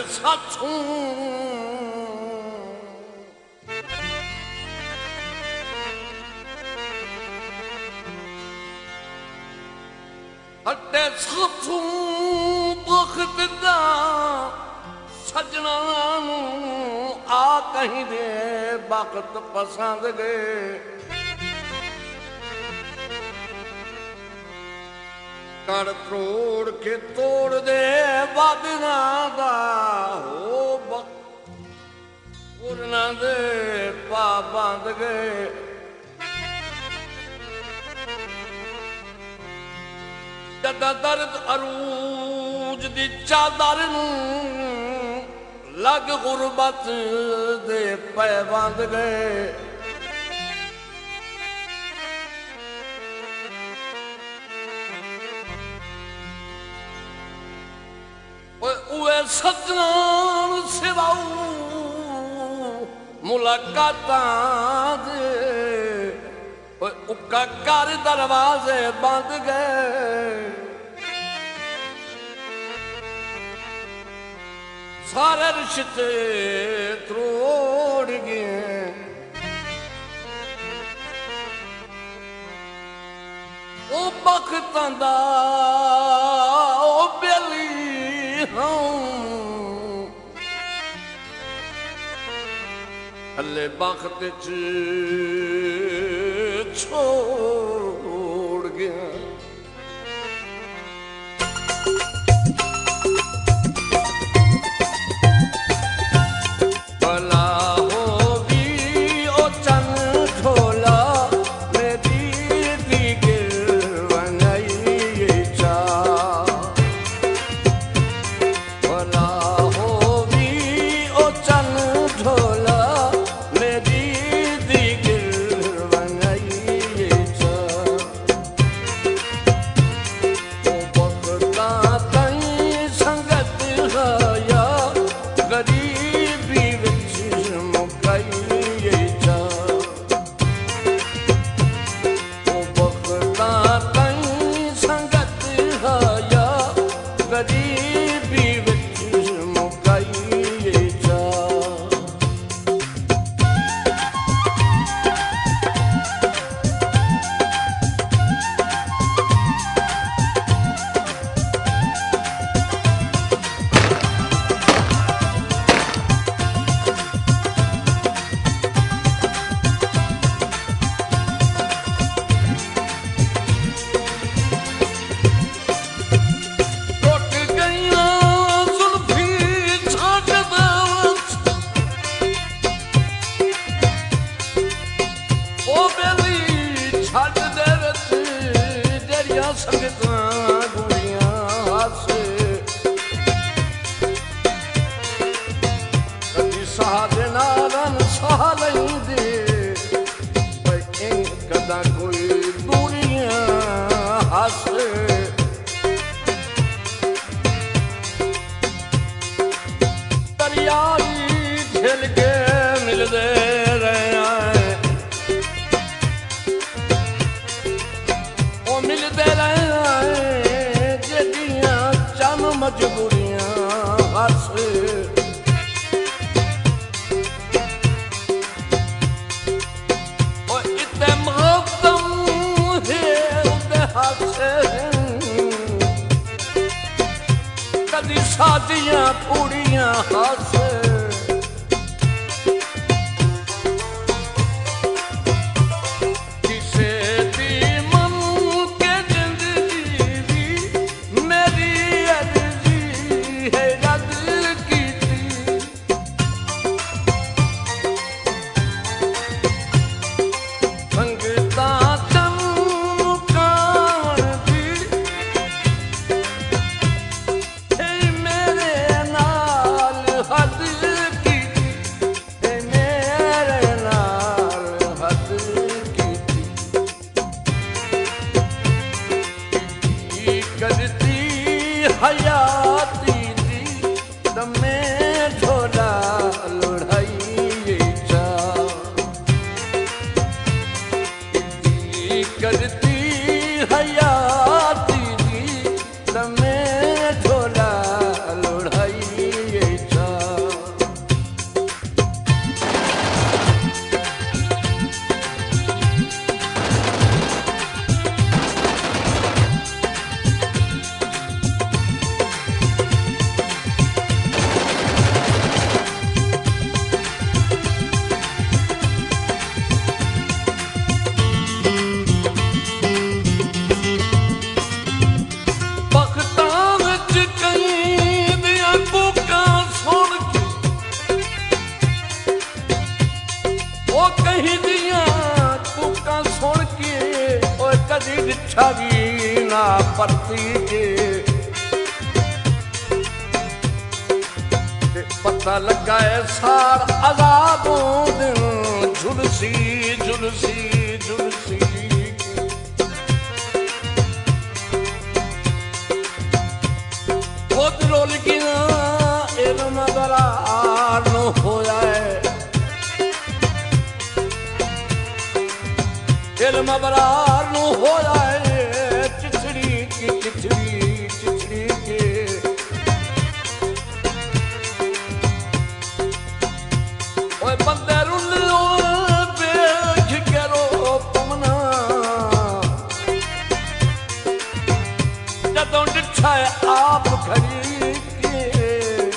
साथू हटे साथू बख्त दा सजना आ कहीं दे वक्त पसंद गए कर त्रोड़ के तोड़ दे वादना दा हो पूरना दे पा बांध गए जदा दर्द अरूज दी चादर लग गुरबत दे पै बांध गए उए सजना सिवाऊ मुलाकातां दे उक्का कर दरवाजे बंद गए सारे रिश्ते त्रोड़ गए ओ बख्तां दा ओ बेली हले बख्त च छोड़ गया भला हो भी ओ चन ढोला मेरी दिगिर बनाई चा भला हो भी ओ चन ढोला मेरी दिगिर बनाई चा ओ बख्ता तई संगत हाया गरीबी विच मुकाई चा ओ बख्ता तई संगत हाया गरीबी विच मुकाई चा टुट गईयां जुल्फी छाट दवत ओ बेली छाट देवत जेरिया संगतां गुड़ियां हासे कदी साह दे नालन साह लैंदे भाई कदा कोई दूरियां हासे दरियाई झिल के मिलदे रहे ओ मिलदे रहे जेदियां चम मजबूरियां हस ओ इते मुक़द्दम है उदे हासे कदी शादियां पूड़ियां हस किसे दी मन के जिंदगी दी मेरी अर्जी है रद कीती संगता चमकाण दी हे मेरे नाल हद कीती हे मेरे नाल हद कीती की करती हयाती दी दमे झोला लुढ़ाई चा की करती हयाती दी दमे झोला लुढ़ाई चा डिठा भी ना परती के पता लगा है सार आजादों दिन झुलसी झुलसी झुलसी खुद रोल गिना इल्म बरार नो होया है इल्म बरार नो होया है चिछड़ी की चिछड़ी चिछड़ी के ओए बंदे रुल्लो बेख के रो पमना जदों डिठा है आप खड़ी के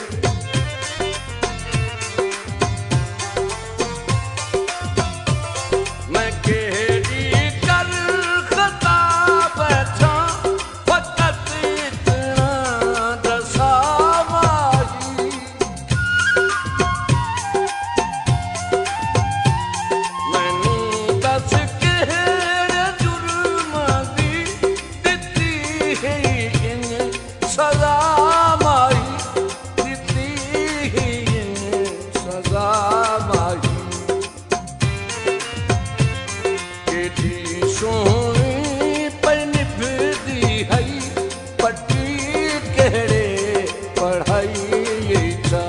मैं केड़ी कर खता बैठा फकत इतना दसा माही मैनू दस केड़े जुर्म दी दित्ती है इन सजा माही दित्ती है इन सजा माही केडी सोहनी पर निभदी है पट्टी केड़े पढ़ाई चा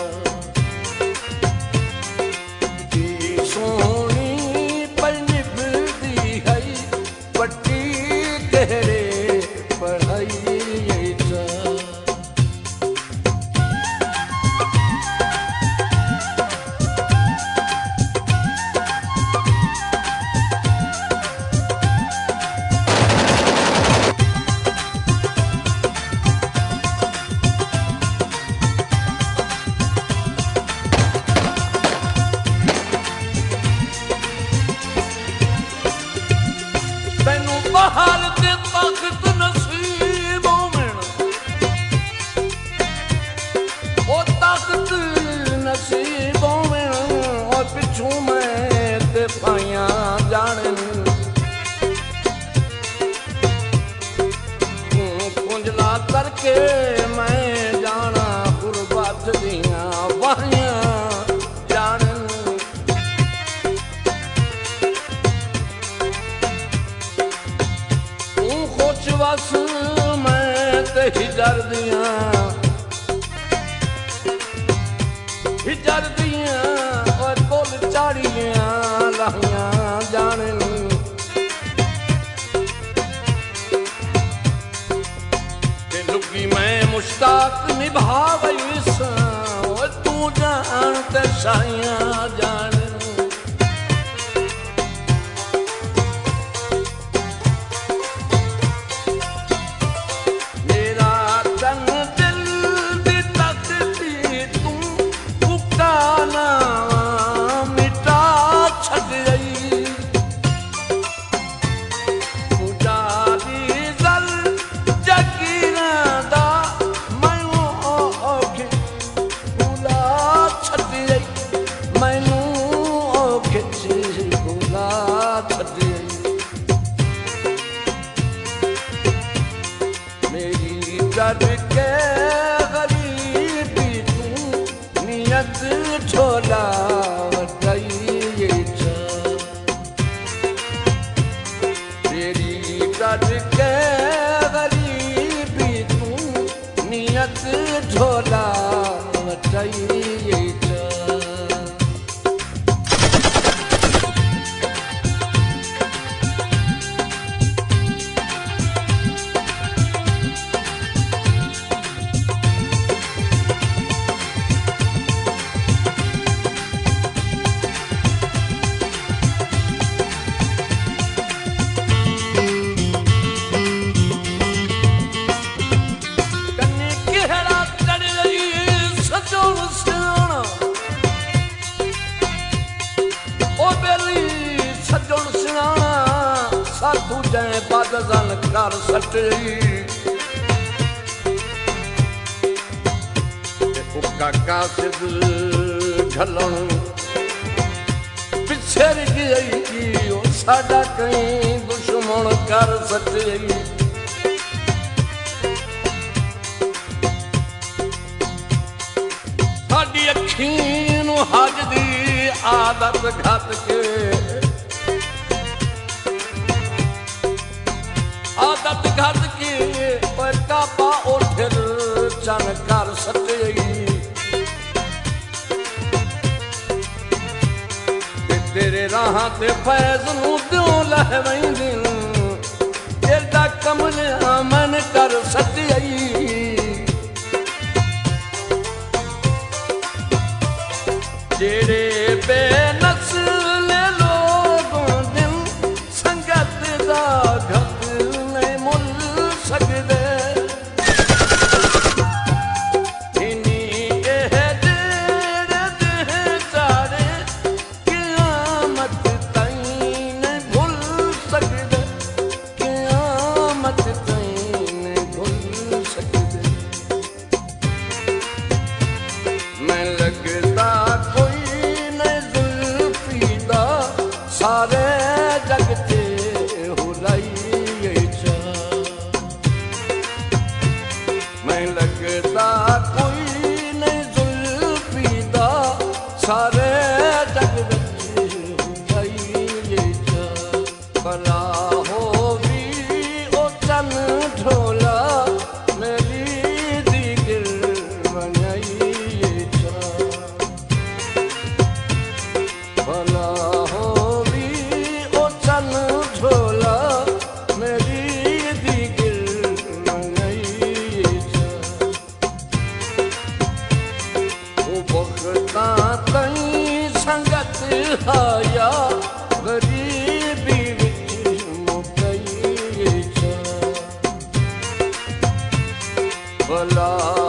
केडी सोहनी पर निभदी है पट्टी केड़े पढ़ाई चा तैनू बाहर दे ताकत नसीबों में ओ ताकत नसीबों में और पिछू मैं ते पाइया जाने कुंजला करके मैं जाना गुरबत दियां वाहियां जाने खुश बस मैं ते हिजर दियां और बोल चाड़ियां लाहियां जाने ते लुकी मैं मुश्ताक निभावई सां तू जान ते साइयां जाने मेरा तन दिल दी तकती तू पुकाना मिटा छड़ गई पूजा दी जल जगीना दा मैं औखे भुला छड़ गई मैनू औखे भुला छड़ गई मेरी डर के गरीबी तू नियत छोला वटाई चा मेरी डर के गरीबी तू नियत छोला वटाई चा कन्नी केड़ा चढ़ गई सजोल सियाणा ओ बेली सजोल सियाणा साधु जै बादल कर सटई काका सिद ढलन पिछड़ गई साडा कहीं दुश्मन मुण कर सटई साडी अखी नूं हज दी आदत घत के आदत घत के पर काबा उठर चन कर सटई तेरे राह ते फैज़ नूं त्यों लहवैंदी एडा कमलिया मन कर सटई जेड़े बेनस्ल लोगों दिन संगत दा घत नहीं मुल सकदे सारे जग ते हुराई चा मैं लगता कोई नहीं जुल्फी दा सारे जग ते हुराई चा भला हो भी ओ चन ढोला मेरी दिल बनाई चा भला झोला मेरी दिल मंगई वो बखता तई संगत आया गरीबी विच मुकई भला